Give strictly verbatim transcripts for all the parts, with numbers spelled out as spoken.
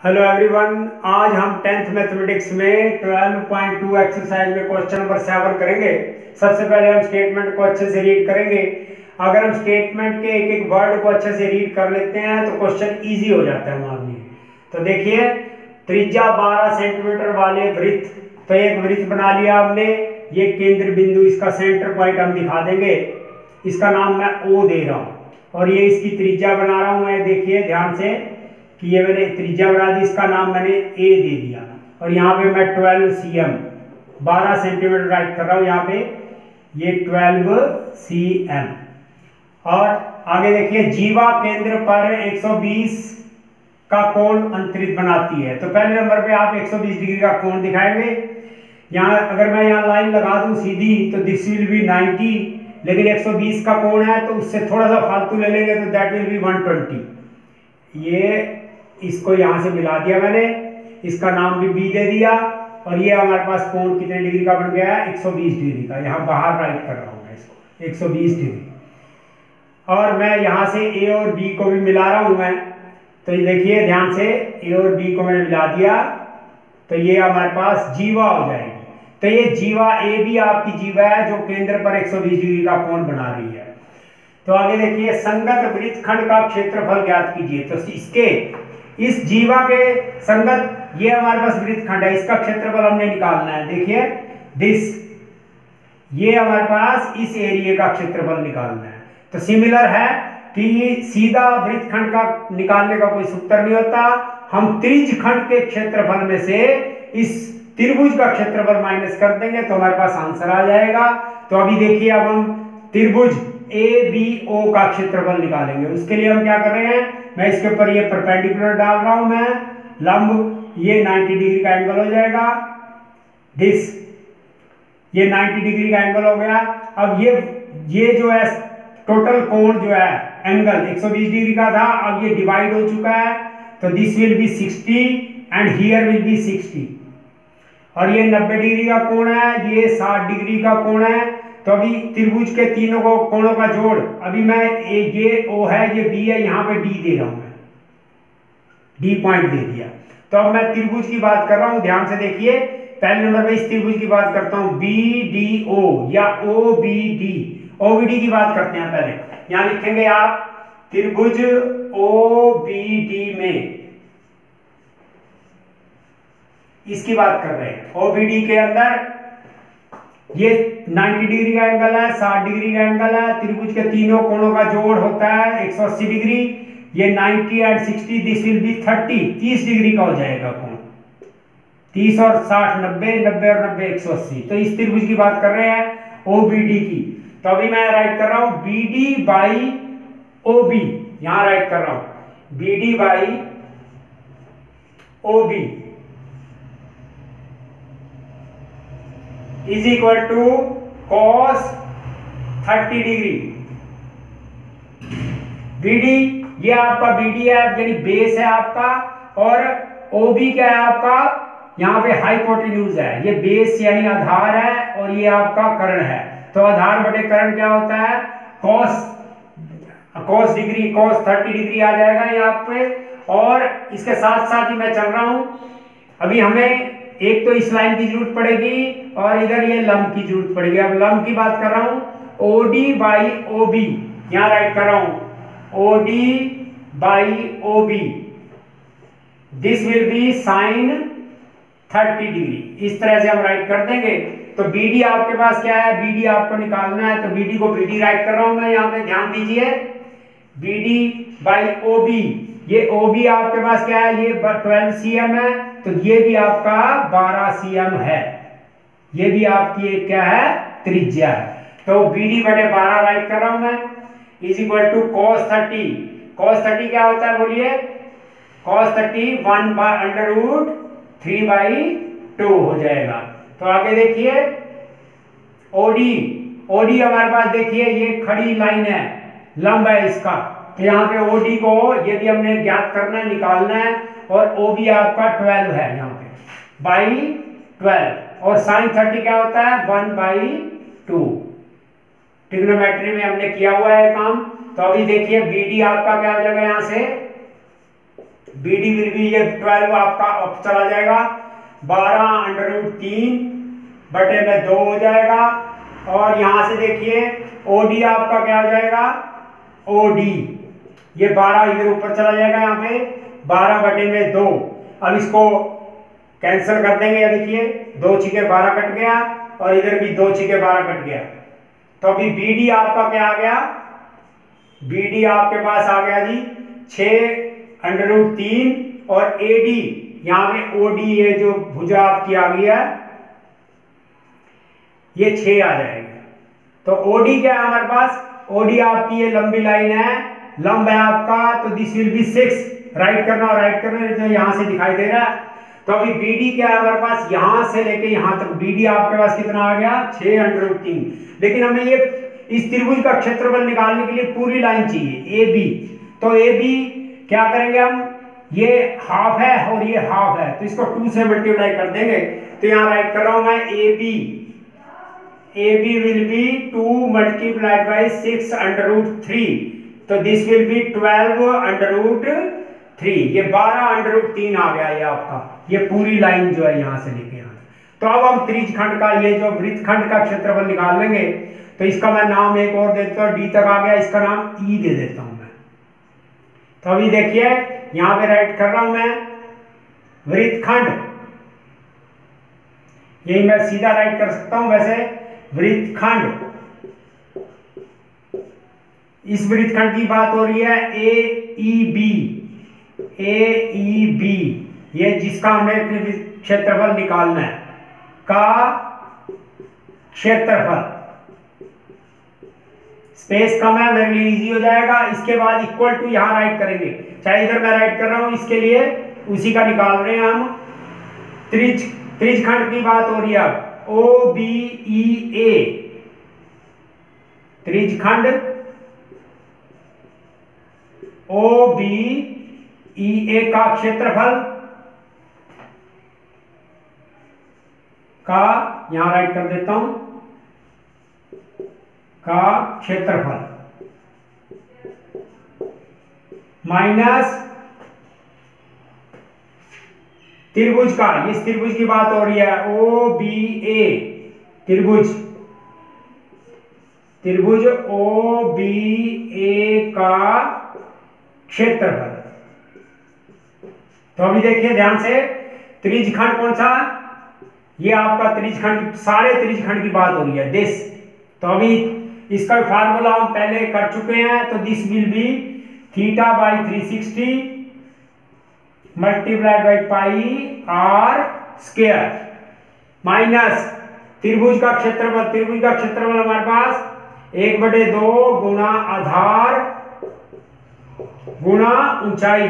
Hello everyone, आज हम tenth mathematics में ट्वेल्व पॉइंट टू एक्सरसाइज में क्वेश्चन नंबर सेवन करेंगे। सबसे पहले हम स्टेटमेंट को अच्छे से रीड करेंगे। अगर हम स्टेटमेंट के एक एक वर्ड को अच्छे से रीड कर लेते हैं तो क्वेश्चन इजी हो जाता है हमारे लिए। तो देखिए, त्रिज्या बारह सेंटीमीटर वाले वृत्त, तो एक वृत्त बना लिया हमने। ये केंद्र बिंदु, इसका सेंटर पॉइंट हम दिखा देंगे। इसका नाम मैं ओ दे रहा हूँ और ये इसकी त्रिज्या बना रहा हूँ मैं। देखिए ध्यान से कि ये मैंने त्रिज्या बना दी, इसका नाम मैंने ए दे दिया। और यहाँ पे मैं ट्वेल्व सी एम बारह सेंटीमीटर राइट कर रहा हूँ। यहाँ पे ये ट्वेल्व सी एम। और आगे देखिए, जीवा केंद्र पर एक सौ बीस का कोण अंतरित बनाती है। तो पहले नंबर पे आप एक सौ बीस डिग्री का कोण दिखाएंगे। यहाँ अगर मैं यहाँ लाइन लगा दूं सीधी तो दिस विल बी नाइंटी, लेकिन एक सौ बीस का कोण है तो उससे थोड़ा सा फालतू ले लेंगे तो that will be one twenty. ये इसको यहाँ से मिला दिया मैंने, इसका नाम भी बी दे दिया। और ये हमारे पास कोण कितने डिग्री का बन गया है? एक सौ बीस डिग्री का। यहाँ बाहर राइट कर रहा हूँ मैं इसको, एक सौ बीस डिग्री। और मैं यहाँ से ए और बी को भी मिला रहा हूँ मैं। तो ये देखिए ध्यान से, ए और बी को मैंने मिला दिया तो ये हमारे पास जीवा हो जाएगी। तो ये जीवा ए भी आपकी जीवा है जो केंद्र पर एक सौ बीस डिग्री का कोण बना रही है। तो आगे देखिए, संगत वृत्तखंड का क्षेत्रफल ज्ञात कीजिए। तो इसके इस जीवा के संगत, ये हमारे पास वृत्तखंड है, इसका क्षेत्रफल हमने निकालना है। देखिए दिस, ये हमारे पास इस एरिया का क्षेत्रफल निकालना है। तो सिमिलर है कि सीधा वृत्तखंड का निकालने का कोई सूत्र नहीं होता। हम त्रिज्यखंड के क्षेत्रफल में से इस त्रिभुज का क्षेत्रफल माइनस कर देंगे तो हमारे पास आंसर आ जाएगा। तो अभी देखिए, अब हम त्रिभुज ए बी ओ का क्षेत्रफल निकालेंगे। उसके लिए हम क्या कर रहे हैं, मैं इसके ऊपर ये परपेंडिकुलर डाल रहा हूं मैं, लंब, ये नब्बे डिग्री का एंगल हो जाएगा। दिस, ये नब्बे डिग्री का एंगल हो गया। अब ये ये जो है टोटल कोण जो है, एंगल एक सौ बीस डिग्री का था, अब ये डिवाइड हो चुका है। तो this will be sixty and here will be sixty. और ये नब्बे डिग्री का कोण है, ये साठ डिग्री का कोण है। तो अभी त्रिभुज के तीनों को कोणों का जोड़, अभी मैं ए, ये ओ है, ये बी है, यहाँ पे डी दे रहा हूं मैं, डी पॉइंट दे दिया। तो अब मैं त्रिभुज की बात कर रहा हूं, ध्यान से देखिए। पहले नंबर पे इस त्रिभुज की बात करता हूं, बी डी ओ या O B D, O B D की बात करते हैं। पहले यहां लिखेंगे आप त्रिभुज ओ बी डी में, इसकी बात कर रहे हैं। ओ बी डी के अंदर ये नब्बे डिग्री का एंगल है, साठ डिग्री का एंगल है। त्रिभुज के तीनों कोणों का जोड़ होता है एक सौ अस्सी डिग्री। ये नब्बे एंड साठ, दिस विल बी तीस, तीस डिग्री का हो जाएगा कोण। तीस और साठ नब्बे, नब्बे और नब्बे एक सौ अस्सी। तो इस त्रिभुज की बात कर रहे हैं ओ बी डी की। तो अभी मैं राइट कर रहा हूं B D by O B, यहां राइट कर रहा हूं B D by O B is equal to cos thirty degree. BD, ये आपका बीडी है यानी बेस है आपका, और ओबी क्या है आपका, यहाँ पे हाइपोटेन्यूज है। ये बेस यानी आधार है और ये आपका कर्ण है। तो आधार बटे कर्ण क्या होता है, cos cos degree, cos thirty degree आ जाएगा यहाँ पे। और इसके साथ साथ ही मैं चल रहा हूं, अभी हमें एक तो इस लाइन की जरूरत पड़ेगी और इधर ये लंब की जरूरत पड़ेगी। अब लंब की बात कर रहा हूं, ओडी बाई ओ बी, यहां राइट कर रहा हूं OD by O B, this will be sine thirty degree. इस तरह से हम राइट कर देंगे। तो बीडी आपके पास क्या है, बीडी आपको निकालना है। तो बीडी को बीडी राइट कर रहा हूं मैं, यहां पे ध्यान दीजिए, बीडी बाई ओ बी। ये ओ बी आपके पास क्या है, ये ट्वेल्व सी एम है, तो ये भी आपका बारह सी एम है। ये भी आपकी एक क्या है, त्रिज्या है। तो बीडी बटे बारह राइट कर रहा हूं मैं, is equal to cos thirty. Cos thirty क्या होता है बोलिए, cos thirty one by under root three by two हो जाएगा। तो आगे देखिए, ओडी, ओडी हमारे पास देखिए ये खड़ी लाइन है, लंब है इसका। तो यहाँ पे ओडी को यदि हमने ज्ञात करना है, निकालना है, और ओ बी आपका ट्वेल्व है यहाँ पे बाई ट्वेल्व। और साइन थर्टी क्या होता है, वन बाई टू। ट्रिग्नोमेट्री में हमने किया हुआ है काम। तो अभी देखिए बीडी आपका क्या हो जाएगा, यहाँ से बी डी विल बी, ये ट्वेल्व आपका अप चला जाएगा, बारह अंडर रूट तीन बटे में दो हो जाएगा। और यहां से देखिए ओडी आपका क्या हो जाएगा, ओडी ये बारह इधर ऊपर चला जाएगा, यहाँ पे बारह बटे में दो। अब इसको कैंसिल कर देंगे, या देखिए दो छिके बारह कट गया और इधर भी दो छिके बारह कट गया। तो अभी बी डी आपका क्या आ गया, बी डी आपके पास आ गया जी छह अंडर रूट तीन, और ए डी यहाँ पे ओ डी ये जो भुजा आपकी आ गई है ये छह आ जाएगा। तो ओडी क्या है हमारे पास, ओडी आपकी ये लंबी लाइन है, लंब है आपका, तो this will be six, right करना और राइट करना जो यहां से दिखाई दे रहा है। तो अभी बीडी क्या है हमारे पास, यहां से लेके यहां तक बीडी आपके पास कितना आ गया, छह अंडर रूट तीन। लेकिन हमें ये इस त्रिभुज का क्षेत्रफल निकालने के लिए पूरी लाइन चाहिए ए बी। तो ए बी क्या करेंगे हम, ये हाफ है और ये हाफ है, तो इसको टू से मल्टीप्लाई कर देंगे। तो यहां राइट कर रहा हूं मैं A B, A B will be two multiplied by six under root three, तो this will be twelve under root three, ये बारह अंडर रूट तीन आ गया ये आपका, ये पूरी लाइन जो है यहां से लेके यहां। तो अब हम त्रिज्यखंड का ये जो वृत्तखंड का क्षेत्रफल निकाल लेंगे। तो इसका मैं नाम एक और देता हूं, डी तक आ गया, इसका नाम ई दे देता हूं मैं। तो अभी देखिए यहां पे राइट कर रहा हूं मैं वृत्तखंड, यही मैं सीधा राइट कर सकता हूं वैसे, वृत्तखंड, इस वृत्तखंड की बात हो रही है ए ई बी, ए ई बी, ये जिसका हमें क्षेत्रफल निकालना है का क्षेत्रफल, स्पेस कम है मेरे लिए इजी हो जाएगा। इसके बाद इक्वल टू यहां राइट करेंगे, चाहे इधर मैं राइट कर रहा हूं, इसके लिए उसी का निकाल रहे हैं हम। त्रिज त्रिज्यखंड की बात हो रही है अब, ओ बी ई ए, त्रिज्यखंड ओ बी ई ए का क्षेत्रफल का, यहां राइट कर देता हूं, का क्षेत्रफल माइनस त्रिभुज का, इस त्रिभुज की बात हो रही है ओ बी ए, त्रिभुज त्रिभुज ओ बी ए का क्षेत्रफल। तो अभी देखिए ध्यान से, त्रिज्यखंड कौन सा, ये आपका त्रिज्यखंड, सारे त्रिज्यखंड की बात हो रही है दिस। तो अभी इसका फार्मूला हम पहले कर चुके हैं, तो this will be theta by three sixty multiplied by pi r square minus त्रिभुज का क्षेत्रफल, त्रिभुज का क्षेत्रफल हमारे पास एक बटे दो गुणा आधार गुणा ऊंचाई,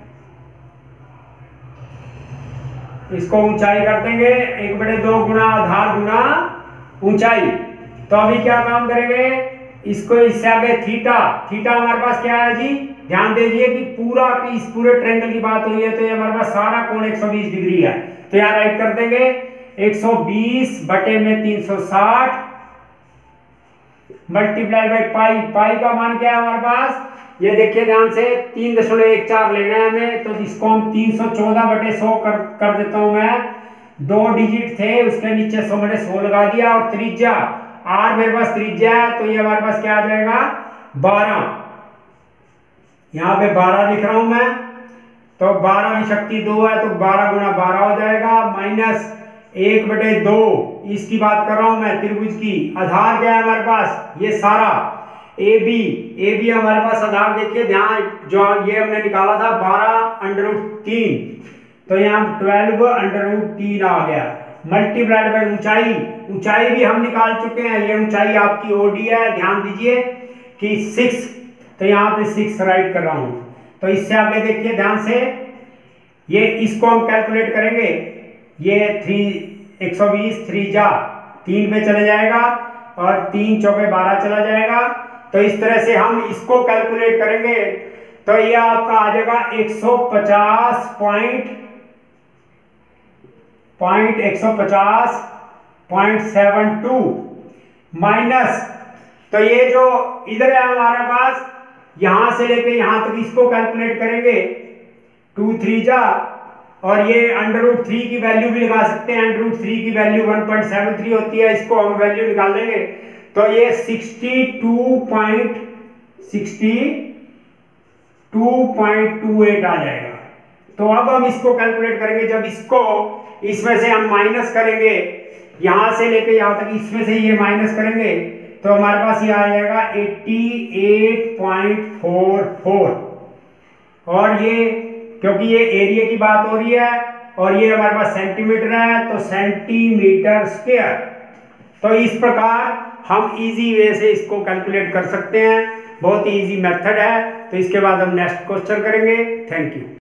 इसको ऊंचाई कर देंगे, एक बटे दो गुणा आधार गुणा ऊंचाई। तो अभी क्या काम करेंगे, इसको इससे आगे थीटा, थीटा हमारे पास क्या है जी, ध्यान दीजिए कि पूरा की इस पूरे ट्रायंगल की बात हुई है, तो ये हमारे पास सारा कोण एक सौ बीस डिग्री है। तो यहां राइट कर देंगे एक सौ बीस बटे में तीन सौ साठ मल्टीप्लाई बाई पाई, पाई का मान क्या है हमारे पास, ये देखिए ध्यान से तीन दशमलव एक चार लेना है हमें, तो इसको हम तीन सौ चौदह बटे सौ कर, कर देता हूं मैं, दो डिजिट थे उसके नीचे सौ बटे सौ लगा दिया, और त्रिज्या आर मेरे पास त्रिज्या है, तो ये हमारे पास क्या आ जाएगा बारह, यहां पे बारह लिख रहा हूं मैं, तो बारह की शक्ति दो है, तो बारह गुना बारह हो जाएगा, माइनस एक बटे दो, इसकी बात कर रहा हूं मैं त्रिभुज की, आधार क्या है हमारे पास, ये सारा ए बी, ए बी हमारे पास आधार देखिए ध्यान, जो ये हमने निकाला था बारह अंडर रूट तीन, तो यहाँ ट्वेल्व अंडर रूट तीन आ गया, मल्टीप्लाइड बाई ऊंचाई, ऊंचाई भी हम निकाल चुके हैं, ये ऊंचाई आपकी ओडी है, ध्यान दीजिए कि सिक्स, तो यहाँ पे सिक्स राइट कर रहा हूं। तो इससे आगे देखिए ध्यान से, ये इसको हम कैलकुलेट करेंगे, ये थ्री एक सौ बीस थ्री जा तीन पे चले जाएगा, और तीन चौके बारह चला जाएगा, तो इस तरह से हम इसको कैलकुलेट करेंगे, तो ये आपका आ जाएगा एक सौ पचास पॉइंट पॉइंट एक सौ पचास पॉइंट सेवन टू माइनस, तो ये जो इधर है हमारे पास, यहां से लेके यहां तक इसको कैलकुलेट करेंगे टू थ्री जा, और ये अंडर रूट थ्री की वैल्यू भी लगा सकते हैं। अंडर रूट थ्री की value one point seven three होती है, इसको हम वैल्यू निकाल लेंगे तो ये sixty two point sixty two point two eight आ जाएगा। तो अब हम इसको कैलकुलेट करेंगे, जब इसको इसमें से हम माइनस करेंगे, यहां से लेके यहां तक इसमें से ये माइनस करेंगे तो हमारे पास ये आ जाएगा अठासी पॉइंट फोर फोर। और ये क्योंकि ये एरिया की बात हो रही है और ये हमारे पास सेंटीमीटर है तो सेंटीमीटर स्क्वायर। तो इस प्रकार हम इजी वे से इसको कैलकुलेट कर सकते हैं, बहुत ही इजी मेथड है। तो इसके बाद हम नेक्स्ट क्वेश्चन करेंगे। Thank you.